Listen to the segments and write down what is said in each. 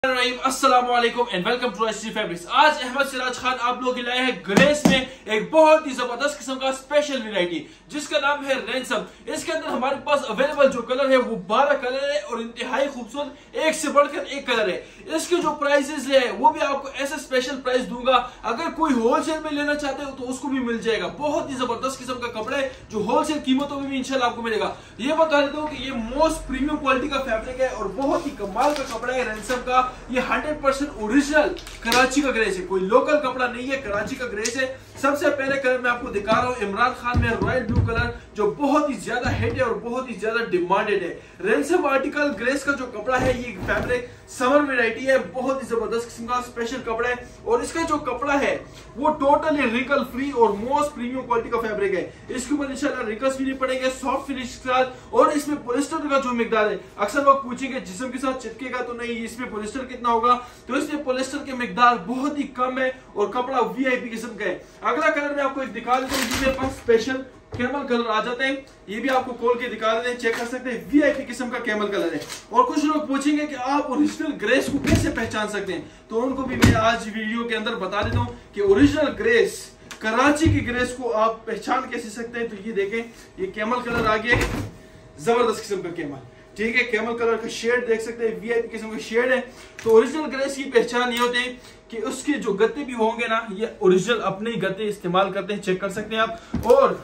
अस्सलाम वालेकुम and welcome to SG fabrics. आज अहमद सिराज खान आप लोग लाए हैं ग्रेस में एक बहुत ही जबरदस्त किस्म का स्पेशल वैरायटी जिसका नाम है रैंसम। इसके अंदर हमारे पास अवेलेबल जो कलर है वो 12 कलर है और इंतहाई खूबसूरत एक से बढ़कर एक कलर है। इसके जो प्राइसेस है वो भी आपको ऐसा स्पेशल प्राइस दूंगा, अगर कोई होलसेल में लेना चाहते हो तो उसको भी मिल जाएगा। बहुत ही जबरदस्त किस्म का कपड़ा है जो होलसेल कीमतों में भी इंशाल्लाह आपको मिलेगा। ये बता देता हूँ कि ये मोस्ट प्रीमियम क्वालिटी का फैब्रिक है और बहुत ही कमाल का कपड़ा है रैंसम का। ये 100% ओरिजिनल कराची का ग्रेस है, कोई लोकल कपड़ा नहीं है, कराची का ग्रेस है। सबसे पहले कलर मैं आपको दिखा रहा हूँ इमरान खान में रॉयल ब्लू कलर, जो बहुत ही ज्यादा हिट है और बहुत ही ज्यादा डिमांडेड है। रैंसम आर्टिकल ग्रेस का जो कपड़ा है ये फैब्रिक समर वैरायटी है, बहुत ही जबरदस्त किस्म का स्पेशल कपड़ा है और इसका जो कपड़ा है वो टोटली रिंकल फ्री और मोस्ट प्रीमियम क्वालिटी का फैब्रिक है। इसके ऊपर इंशाल्लाह रिंकल्स भी नहीं पड़ेंगे, सॉफ्ट फिनिश के साथ। और इसमें पॉलिस्टर का जो मिकदार है, अक्सर लोग पूछेंगे जिस्म के साथ चिपकेगा तो नहीं, इसमें पॉलिस्टर कितना होगा, तो इसमें पॉलिस्टर के मिकदार बहुत ही कम है और कपड़ा वीआईपी किस्म का है। अगला कलर मैं आपको एक दिखा देता हूँ, मेरे पास स्पेशल कैमल कलर आ जाते हैं, ये भी आपको खोल के दिखा देते हैं, चेक कर सकते हैं। वीआईपी किस्म का कैमल कलर है। और कुछ लोग पूछेंगे कि आप ओरिजिनल ग्रेस को कैसे पहचान सकते हैं, तो उनको भी मैं आज वीडियो के अंदर बता देता हूँ कि ओरिजिनल ग्रेस, कराची की ग्रेस को आप पहचान कैसे सकते हैं। तो ये देखें, ये कैमल कलर आ गया, जबरदस्त किस्म का कैमल, ठीक है। कैमल कलर का शेड देख सकते हैं, वीआईपी किस्म का शेड है। तो ओरिजिनल ग्रेस की पहचान ये होते हैं कि उसके जो गत्ते भी होंगे ना, ये ओरिजिनल अपने ही गत्ते इस्तेमाल करते हैं, चेक कर सकते हैं आप। और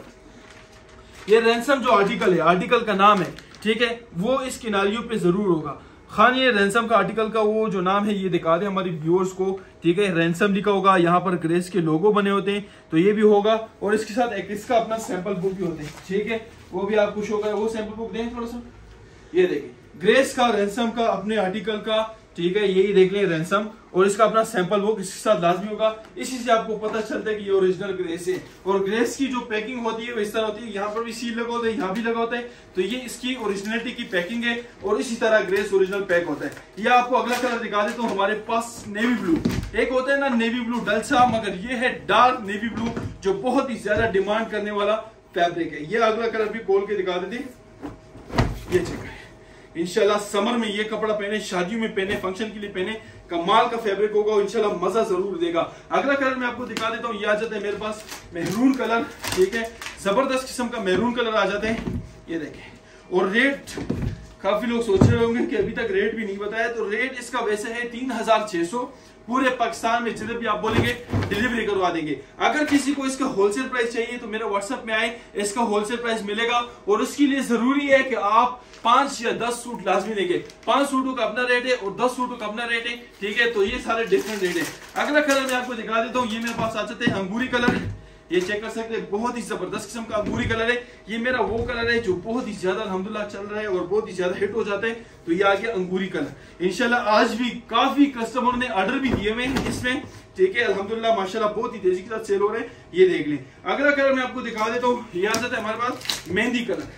ये रैंसम जो आर्टिकल है, आर्टिकल का नाम है, ठीक है, वो इस किनारियों पे जरूर होगा। खान ये रैंसम का आर्टिकल का वो जो नाम है ये दिखा दे हमारी व्यूअर्स को, ठीक है। रैंसम लिखा होगा, यहाँ पर ग्रेस के लोगो बने होते हैं, तो ये भी होगा। और इसके साथ एक इसका अपना सैंपल बुक भी होते हैं, ठीक है, वो भी आपको शो करें। वो सैंपल बुक दें थोड़ा सा, ये देखिए ग्रेस का, रैंसम का, अपने आर्टिकल का, ठीक है, यही देख लें रैंसम। और इसका अपना सैंपल बुक इसके साथ लाजमी होगा। इसी से आपको पता चलता है कि ये ओरिजिनल ग्रेस है। और ग्रेस की जो पैकिंग होती है वो इस तरह होती है, यहाँ पर भी सील लगा होता है, यहाँ भी लगा होता है, तो ये इसकी ओरिजिनलिटी की पैकिंग है। और इसी तरह ग्रेस ओरिजिनल पैक होता है। ये आपको अगला कलर दिखा देता हूँ, हमारे पास नेवी ब्लू, एक होता है ना नेवी ब्लू डल सा, मगर ये है डार्क नेवी ब्लू जो बहुत ही ज्यादा डिमांड करने वाला फैब्रिक है। ये अगला कलर भी खोल के दिखा देते, ये चेक करें। इंशाल्लाह समर में ये कपड़ा पहने, शादियों में पहने, फंक्शन के लिए पहने, कमाल का फैब्रिक होगा, इंशाल्लाह मजा जरूर देगा। अगला कलर मैं आपको दिखा देता हूँ, ये आ जाता है मेरे पास मेहरून कलर, ठीक है, जबरदस्त किस्म का मेहरून कलर आ जाते हैं, ये देखें। और रेट काफी लोग सोच रहे होंगे कि अभी तक रेट भी नहीं बताया, तो रेट इसका वैसे है 3600, पूरे पाकिस्तान में जिधर भी आप बोलेंगे डिलीवरी करवा देंगे। अगर किसी को इसका होलसेल प्राइस चाहिए तो मेरे व्हाट्सएप में आए, इसका होलसेल प्राइस मिलेगा। और उसके लिए जरूरी है कि आप 5 या 10 सूट लाजमी लेंगे। 5 सूटों का अपना रेट है और 10 सूटों का अपना रेट है, ठीक है, तो ये सारे डिफरेंट रेट है। अगला कलर मैं आपको दिखा देता हूँ, ये मेरे पास आ जाते हैं अंगूरी कलर, ये चेक कर सकते हैं, बहुत ही जबरदस्त किस्म का अंगूरी कलर है। ये मेरा वो कलर है जो बहुत ही ज्यादा अल्हम्दुलिल्लाह चल रहा है और बहुत ही ज्यादा हिट हो जाता है, तो ये आ गया अंगूरी कलर। इंशाल्लाह आज भी काफी कस्टमर ने ऑर्डर भी दिए हुए हैं इसमें, ठीक है, अल्हम्दुलिल्लाह माशाल्लाह बहुत ही तेजी के साथ सेल हो रहे हैं, ये देख लें। अगला कलर मैं आपको दिखा देता हूँ, ये आ जाता है हमारे पास मेहंदी colour,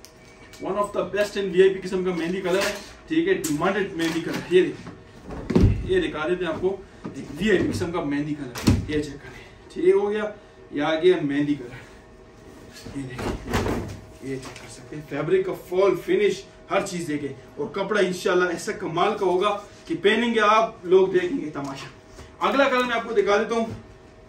one of the best and VIP किस्म का मेहंदी कलर है, ठीक है, डिमांडेड मेहंदी कलर। ये देखिए, ये दिखा देते हैं आपको एक वीआईपी किस्म का मेहंदी कलर, ये चेक करें, ठीक हो गया। ये आ गया मेहंदी कलर, ये देखिए, ये चेक कर सकते हैं, फैब्रिक का फॉल फिनिश हर चीज देखें। और कपड़ा इंशाल्लाह ऐसा कमाल का होगा कि पहनेंगे आप लोग देखेंगे तमाशा। अगला कलर मैं आपको दिखा देता हूँ,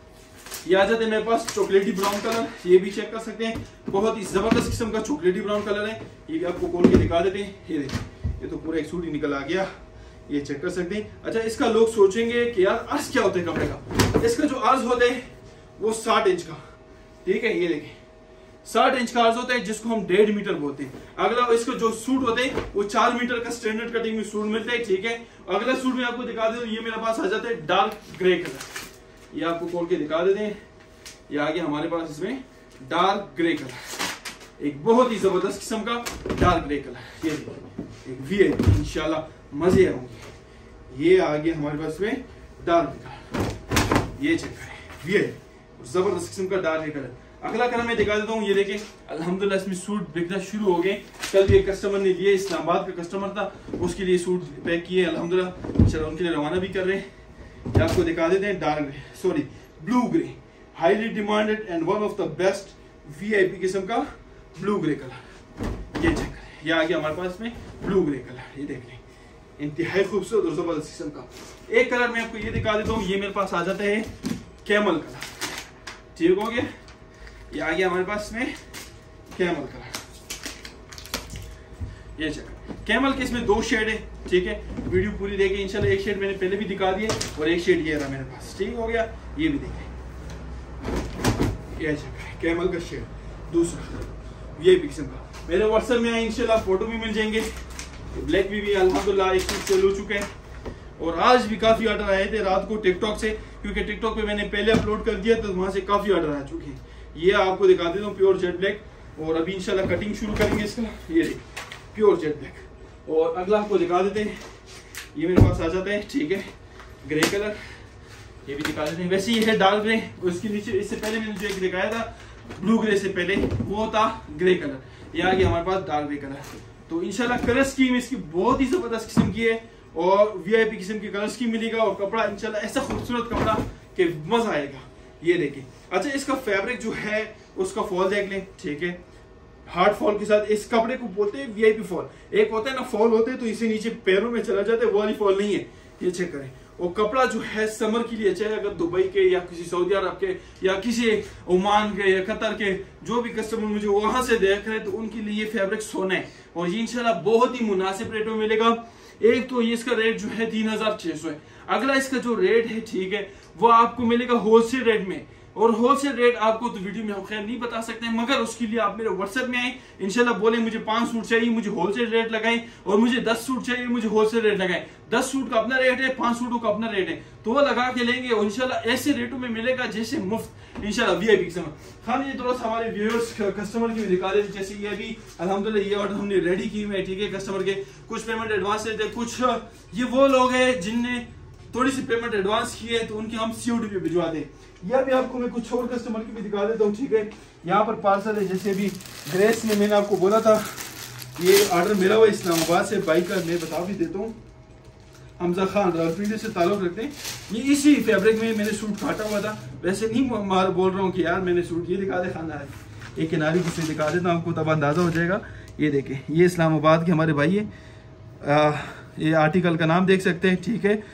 ये आ जाते हैं मेरे पास चॉकलेटी ब्राउन कलर, ये भी चेक कर सकते हैं, बहुत ही जबरदस्त किस्म का चॉकलेटी ब्राउन कलर है। ये भी आपको खोल के दिखा देते हैं, ये देखिए, ये तो पूरा एक सूट ही निकल आ गया, ये चेक कर सकते हैं। अच्छा, इसका लोग सोचेंगे कि यार अर्ज क्या होता है कपड़े का, इसका जो अर्ज होता है वो 60 इंच का, ठीक है, ये देखें 60 इंच का अर्ज होता है जिसको हम 1.5 मीटर बोलते हैं। अगला इसका जो सूट होते हैं वो 4 मीटर का स्टैंडर्ड कटिंग में सूट मिलता है, ठीक है। अगला सूट में आपको दिखा देता हूं, ये मेरे पास आ जाता है डार्क ग्रे कलर, ये आपको खोल के दिखा देते हैं, ये आ गया हमारे पास इसमें डार्क ग्रे कलर, एक बहुत ही जबरदस्त किस्म का डार्क ग्रे कलर, ये देखिए एक वीआईपी, इंशाल्लाह मजे आएंगे। ये आ गया हमारे पास में डार्क कलर, ये चेक करें, वीआईपी जबरदस्त किस्म का डार्क कलर। अगला कलर मैं दिखा देता हूँ, ये देखें, अल्हम्दुलिल्लाह इसमें सूट बिकना शुरू हो गए। कल भी एक कस्टमर ने लिए, इस्लामाबाद का कस्टमर था, उसके लिए सूट पैक किए अल्हम्दुलिल्लाह, चलो उनके लिए रवाना भी कर रहे हैं। आपको दिखा देते हैं dark grey, sorry blue grey, highly demanded and one of the best VIP किस्म का ब्लू ग्रे कलर, ये चेक करें, ये आ गया हमारे पास में ब्लू ग्रे कलर, ये देख लें, इंतहाई खूबसूरत और जबरदस्त किस्म का। एक कलर मैं आपको ये दिखा देता हूँ, ये मेरे पास आ जाता है कैमल कलर, ठीक हो गया, ये आ गया हमारे पास में कैमल कलर। ये चेक कैमल के इसमें 2 शेड है, ठीक है, वीडियो पूरी देखें इंशाल्लाह। एक शेड मैंने पहले भी दिखा दिया और एक शेड ये रहा मेरे पास, ठीक हो गया, ये भी देखें, ये चेक कैमल का शेड दूसरा ये भी किस्म का। मेरे व्हाट्सएप में इंशाल्लाह फोटो भी मिल जाएंगे। ब्लैक भी अल्हम्दुलिल्लाह एक सूट सेल हो चुके हैं और आज भी काफी ऑर्डर आए थे रात को टिकटॉक से, क्योंकि टिकटॉक पे मैंने पहले अपलोड कर दिया तो वहां से काफी ऑर्डर आ चुके हैं। ये आपको दिखा देता हूँ प्योर जेट ब्लैक, और अभी इंशाल्लाह कटिंग शुरू करेंगे इसका। ये प्योर जेट ब्लैक। और अगला आपको दिखा देते हैं, ये मेरे पास आ जाता है, ठीक है, ग्रे कलर, ये भी दिखा देते हैं। वैसे ये है डार्क ग्रे, उसके नीचे इससे पहले मैंने जो एक दिखाया था ब्लू ग्रे से पहले वो था ग्रे कलर, ये आ गया हमारे पास डार्क ग्रे कलर। तो इंशाल्लाह कलर स्कीम इसकी बहुत ही जबरदस्त किस्म की है और वीआईपी किस्म की कलर स्कीम मिलेगा और कपड़ा इंशाल्लाह ऐसा खूबसूरत कपड़ा कि मजा आएगा। ये देखिए, अच्छा इसका फैब्रिक जो है उसका फॉल देख लें, ठीक है, हार्ड फॉल के साथ। इस कपड़े को बोलते हैं वीआईपी फॉल। एक होता है ना फॉल होते हैं तो इसे नीचे पैरों में चला जाता है, वो वाली फॉल नहीं है, ये चेक करें। और कपड़ा जो है समर के लिए, चाहे अगर दुबई के या किसी सऊदी अरब के या किसी ओमान के या कतर के जो भी कस्टमर मुझे वहां से देख रहे हैं तो उनके लिए ये फैब्रिक सोना है और ये इंशाल्लाह बहुत ही मुनासिब रेटों में मिलेगा। एक तो ये इसका रेट जो है 3600 है। अगला इसका जो रेट है, ठीक है, वो आपको मिलेगा होलसेल रेट में, और होलसेल रेट आपको तो वीडियो में हम खैर नहीं बता सकते हैं, मगर उसके लिए आप मेरे व्हाट्सएप में आए, इंशाल्लाह बोले मुझे 5 सूट चाहिए, मुझे होलसेल रेट लगाएं, और मुझे 10 सूट चाहिए, मुझे होलसेल रेट लगाएं। 10 सूट का अपना रेट है, 5 सूटों का अपना रेट है, तो वो लगा के लेंगे और इंशाल्लाह ऐसे रेटों में मिलेगा जैसे मुफ्त इंशाल्लाह वीआईपी किस्म। खाली ये थोड़ा सा हमारे व्यूअर्स कस्टमर की भी दिखा देते, जैसे ये अभी अल्हम्दुलिल्लाह ये ऑर्डर हमने रेडी की हुई है, ठीक है, कस्टमर के कुछ पेमेंट एडवांस देते, कुछ ये वो लोग हैं जिनने थोड़ी सी पेमेंट एडवांस की है तो उनकी हम सीओडी पे भिजवा दें। यह भी आपको मैं कुछ और कस्टमर की भी दिखा देता हूँ, ठीक है। यहाँ पर पार्सल है, जैसे भी ग्रेस में मैंने आपको बोला था ये ऑर्डर मिला हुआ इस्लामाबाद से, बाइक का मैं बता भी देता हूँ, हमजा खान रावलपिंडी से ताल्लुक रखते हैं। ये इसी फैब्रिक में मैंने सूट काटा हुआ था, वैसे नहीं बोल रहा हूँ कि यार मैंने सूट, ये दिखा दे खानदार, एक किनारी किसी दिखा देता हूँ आपको, तब अंदाजा हो जाएगा। ये देखें, ये इस्लामाबाद के हमारे भाई है, ये आर्टिकल का नाम देख सकते हैं, ठीक है,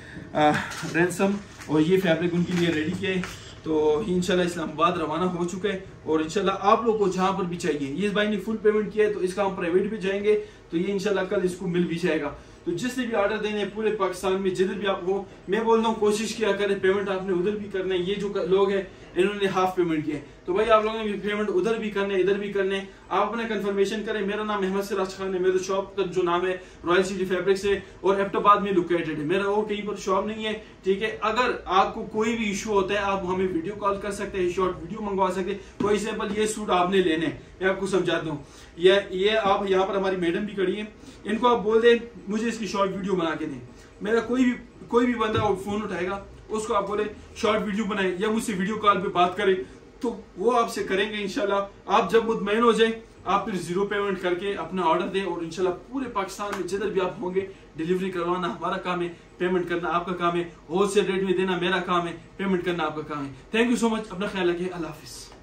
रैंसम, और ये फैब्रिक उनके लिए रेडी किया है। तो इंशाल्लाह इस्लामाबाद रवाना हो चुका है और इंशाल्लाह आप लोगों को जहां पर भी चाहिए, ये इस भाई ने फुल पेमेंट किया है तो इसका हम प्राइवेट भी जाएंगे तो ये इंशाल्लाह कल इसको मिल भी जाएगा। तो जिसने भी ऑर्डर देने पूरे पाकिस्तान में जिधर भी आप हो, मैं बोल रहा हूँ कोशिश किया करें, पेमेंट आपने उधर भी करना है। ये जो लोग हैं इन्होंने हाफ पेमेंट किया है, तो भाई आप लोगों ने भी पेमेंट उधर भी करने इधर भी करने, आप अपना कंफर्मेशन करें। मेरा नाम अहमद सिराज खान है, मेरे शॉप का जो नाम है रॉयल सिटी फैब्रिक्स है और एबटाबाद में लोकेटेड है, मेरा और कहीं पर शॉप नहीं है, ठीक है। अगर आपको कोई भी इशू होता है आप हमें वीडियो कॉल कर सकते हैं, शॉर्ट वीडियो मंगवा सकते हैं। फॉर एग्जाम्पल ये सूट आपने लेने, मैं आपको समझाता हूँ, ये आप यहाँ पर हमारी मैडम भी खड़ी है, इनको आप बोल दें मुझे इसकी शॉर्ट वीडियो बना के दें। मेरा कोई भी बंदा फोन उठाएगा, उसको आप बोले शॉर्ट वीडियो बनाए या मुझसे वीडियो कॉल पे बात करें तो वो आपसे करेंगे इंशाल्लाह। आप जब मुतमईन हो जाए आप फिर 0 पेमेंट करके अपना ऑर्डर दें और इंशाल्लाह पूरे पाकिस्तान में जिधर भी आप होंगे डिलीवरी करवाना हमारा काम है, पेमेंट करना आपका काम है, होलसेल रेट में देना मेरा काम है, पेमेंट करना आपका काम है। थैंक यू सो मच, अपना ख्याल रखिए, अल्लाह हाफिज।